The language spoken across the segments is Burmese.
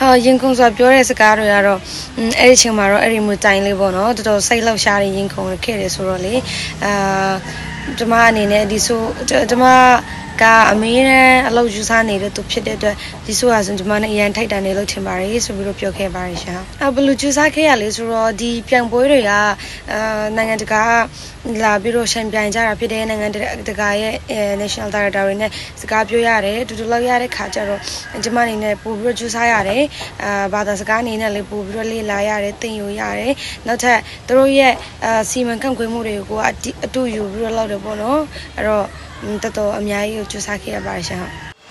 ရင်ခုန်ဆိုပြောတဲ့စကားတွေကတော့အဲ့ဒီချိန်မှာတော့အဲ့ဒီမျိုးတိုင်လေးပေါ့နော်တော်တော်စိတ်လောက်ရှားရင်ရင်ခုန်ခဲ့တယ်ဆိုတော့လေကျမအနေနဲ့ဒီဆိုကျမကအမေနဲ့အလုပ်ယူစားနေတဲ့သူဖြစ်တဲ့အတွက်ဒီဆိုဟာဆိုကျမနဲ့အရန်ထိုက်တန်နေလို့ထင်ပါတယ်ဆိုပြီးတော့ပြောခဲ့ပါတယ်ရှာဘယ်လိုယူစားခဲ့ရလဲဆိုတော့ဒီပြန်ပွဲတွေကနိုင်ငံတကာလာပြီးတော့ရှင်ပြိုင်ကြတာဖြစ်တဲ့နိုင်ငံတကာရဲ့ national director တွေနဲ့စကားပြောရတယ်တူတူလောက်ရတဲ့ခါကျတော့ကျမအနေနဲ့ပို့ပြီးတော့ယူစားရတယ်ဘာသာစကားအနေနဲ့လည်းပို့ပြီးတော့လေ့လာရတယ်သင်ယူရတယ်နောက်ထပ်သူတို့ရဲ့စီမံခန့်ခွဲမှုတွေကိုအတူယူပြီးတော့လောက်တယ်ပေါ့နော်အဲ့တော့တော်တော်အများကြီးကိုစူးစမ်းခဲ့ရပါတယ်ရှင်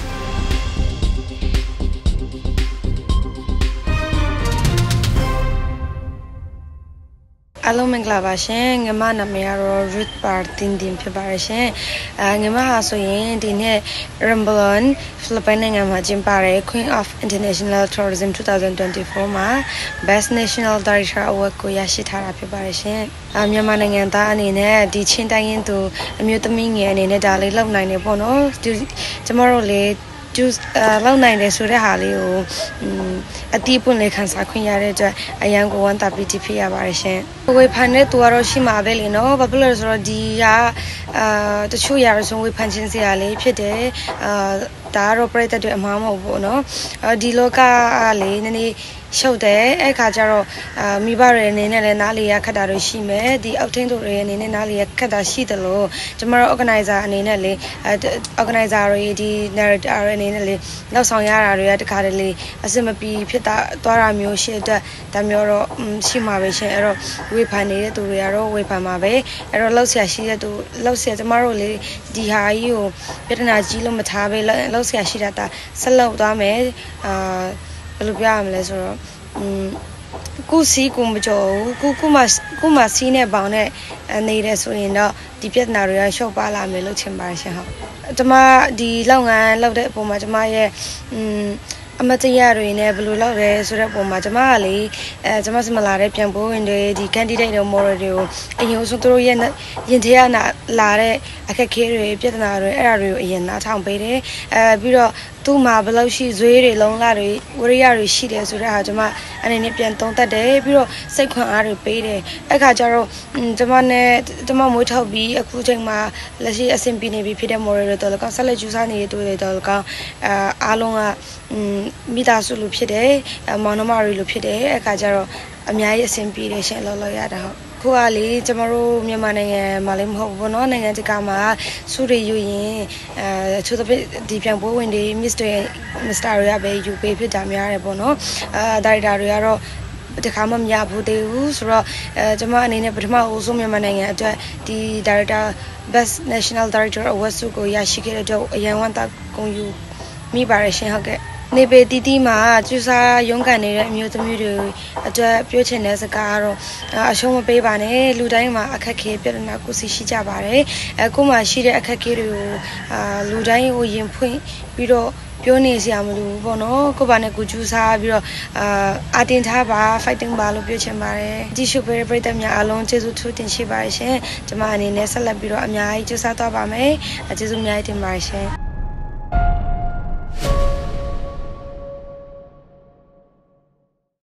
အားလုံးမင်္ဂလာပါရှင်ငမနာမည်ကတော့ Ruth တင်ဖြစ်ပါတယ်ရှင်ငမဟာဆိုရင်ဒီနေ့ Ramblon ဖိလစ်ပိုင်နိုင်ငံမှာကျင်းပတဲ့ Queen of International Tourism 2024မှာ Best National Director Award ကိုရရှိထားတာဖြစ်ပါတယ်ရှင်မြန်မာနိုင်ငံသားအနေနဲ့ဒီချင်းတိုင်းရင်သူအမျိုးသမီးငယ်အနေနဲ့ဒါလေးလုပ်နိုင်နေပေါ့နော်ကျမတို့လေလောက်နိုင်တယ်ဆိုတဲ့ဟာလေးကိုအတိအပွင့်လေးခံစားခွင့်ရတဲ့အတွက်အရန်ကိုဝန်တာပီတီဖြစ်ရပါတယ်ရှင်ဝေဖန်တဲ့သူကတော့ရှိမှာပဲလေနော်ဘာဖြစ်လို့လဲဆိုတော့ဒီကတချို့ရရဆုံးဝေဖန်ခြင်းစရာလေးဖြစ်တယ်ဒါကတော့ပြည့်တဲ့အတွက်အမှားမဟုတ်ဘူးနော်ဒီလောကလေနည်းနည်းရှုပ်တယ်အဲ့ခါကျတော့မိဘတွေအနေနဲ့လည်းနားလေရခက်တာတွေရှိမယ်ဒီအောက်ထင်းတို့တွေအနေနဲ့နားလေရခက်တာရှိတယ်လို့ကျမတို့ organizer အနေနဲ့လေ organizer တွေဒီ narrator တွေအနေနဲ့လေလောက်ဆောင်ရတာတွေကတခါတလေအစမပီဖြစ်တာသွားတာမျိုးရှိတဲ့ဒါမျိုးတော့ရှိမှာပဲရှင်အဲ့တော့ဝေဖန်နေတဲ့သူတွေကတော့ဝေဖန်မှာပဲအဲ့တော့လောက်ဆရာရှိတဲ့သူလောက်ဆရာကျမတို့လေဒီဟာကြီးကိုပြဿနာကြီးလို့မထားပဲလောက်ဆရာရှိတာဆက်လောက်သွားမယ်ဘယ်လိုပြောရမလဲဆိုတော့ကိုစီကိုမကြောဘူးကိုမစီးနဲ့ပေါင်နဲ့နေတယ်ဆိုရင်တော့ဒီပြဿနာတွေကရှော့ပါလာမယ်လို့ထင်ပါတယ်ရှင်ဟုတ်ကျမဒီလောက်ငန်းလောက်တဲ့အပေါ်မှာကျမရဲ့အမတရားတွေနဲ့ဘယ်လိုလုပ်ရဲဆိုတဲ့ပုံမှာကျမကလေကျမစမလာတဲ့ပြန်ပိုးဝင်တွေဒီ candidate တွေ model တွေကိုအရင်ဆုံးသူတို့ရဲ့ရင်ထဲကလာတဲ့အခက်ခဲတွေပြဿနာတွေအဲ့ဒါတွေကိုအရင်နားထောင်ပေးတယ်ပြီးတော့သူ့မှာဘယ်လောက်ရှိဇွေးတွေလုံလတွေဝရိယတွေရှိတယ်ဆိုတဲ့ဟာကျမအနေနဲ့ပြန်သုံးသပ်တယ်ပြီးတော့စိတ်ခွန်အားတွေပေးတယ်အဲ့ခါကျတော့ကျမမွေးထုတ်ပြီးအခုချိန်မှာလက်ရှိအဆင်ပြေနေပြီဖြစ်တဲ့ model တွေတော့လည်းကောင်းဆက်လက်ကျူးစားနေတဲ့တွေတော့လည်းကောင်းအားလုံးကမိသားစုလိုဖြစ်တယ်မောင်နှမတွေလိုဖြစ်တယ်အခါကျတော့အများကြီးအဆင်ပြေတယ်ရှင်လောက်ရတာဟုတ်ခုကလေကျမတို့မြန်မာနိုင်ငံမှာလည်းမဟုတ်ဘူးเนาะနိုင်ငံတကာမှာစုတွေယူရင်ချိုးတဲ့ဒီပြန်ပွဲဝင်တွေ Mr. တွေကပဲယူပေးဖြစ်တာများတယ်ပေါ့เนาะဒါရိုက်တာတွေကတော့တခါမှမရဘူးသေးဘူးဆိုတော့ကျမအနေနဲ့ပထမအဆုံးမြန်မာနိုင်ငံအတွက်ဒီ Director Best National Director Award ကိုရရှိခဲ့တဲ့အတွက်အရန်ဝမ်းသာကုန်ယူမိပါတယ်ရှင်ဟုတ်ကဲ့နေပေတီမှာကျူစာရုံးကန်နေတဲ့အမျိုးသမီးတွေအတွက်ပြောချင်တဲ့စကားကတော့အရှုံးမပေးပါနဲ့လူတိုင်းမှာအခက်ခဲပြဿနာကိုစီရှိကြပါတယ်ကိုမှရှိတဲ့အခက်ခဲတွေကိုလူတိုင်းကိုရင်ဖွင့်ပြီးတော့ပြောနေစရာမလိုဘူးပေါ့နော်ကိုပါနဲ့ကိုကျူစားပြီးတော့အာတင်ထားပါ fighting ပါလို့ပြောချင်ပါတယ်ကြည့်ရှုပေးတဲ့ပရိသတ်များအားလုံးကျေးဇူးထူးတင်ရှိပါတယ်ရှင်ကျွန်မအနေနဲ့ဆက်လက်ပြီးတော့အများကြီးကျူစားသွားပါမယ်ကျေးဇူးအများကြီးတင်ပါတယ်ရှင်